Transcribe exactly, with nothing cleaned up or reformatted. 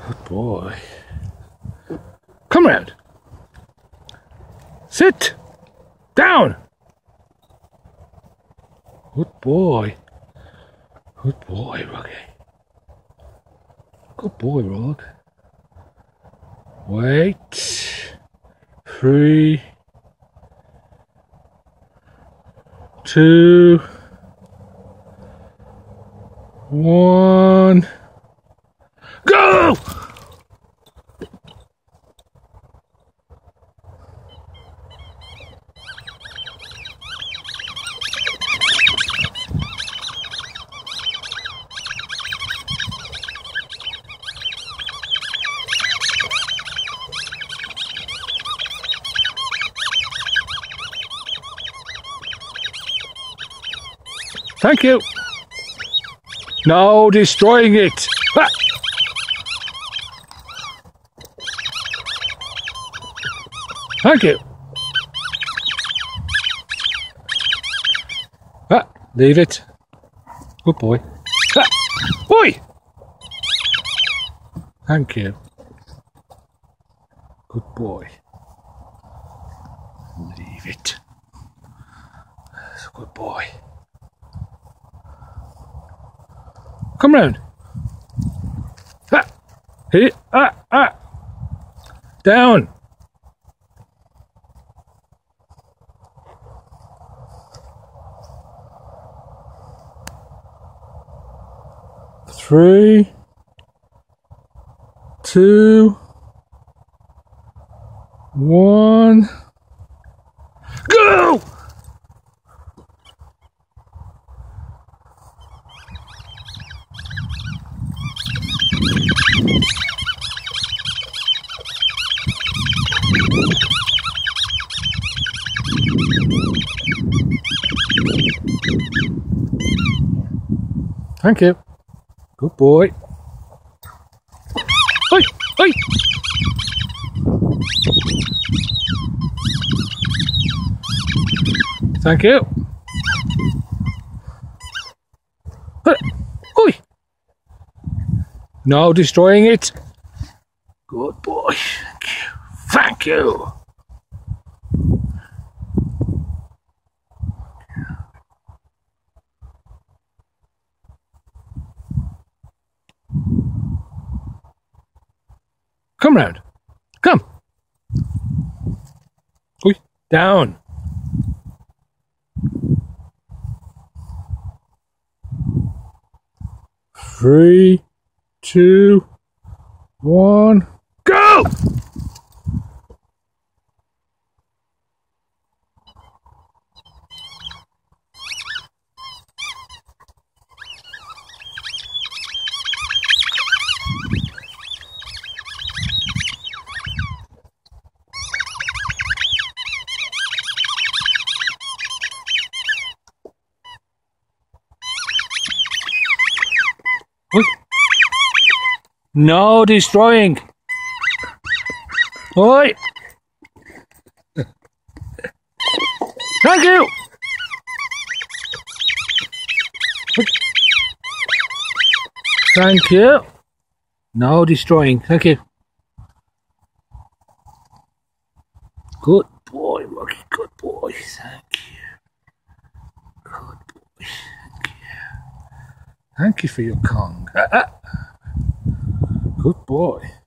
Good boy. Come round. Sit. Down. Good boy. Good boy, Rocky. Good boy, Rog. Wait. Three. Two. One. Go! Thank you. No destroying it. Ah! Thank you. Ah, leave it. Good boy. Ah, boy. Thank you. Good boy. Leave it. That's a good boy. Come round. Ah, here, ah, ah. Down. Three, two, one, go! Thank you. Good boy. Oi, oi. Thank you. Oi. No destroying it. Good boy. Thank you. Thank you. Come round. Come. Oi. Down. Three, two, one, go! Oi. No destroying. Oi. Thank you. Thank you. No destroying. Thank you. Good boy, Rocky. Good boy. Thank you. Good boy. Thank you. Thank you for your Kong. Ah, ah. Good boy.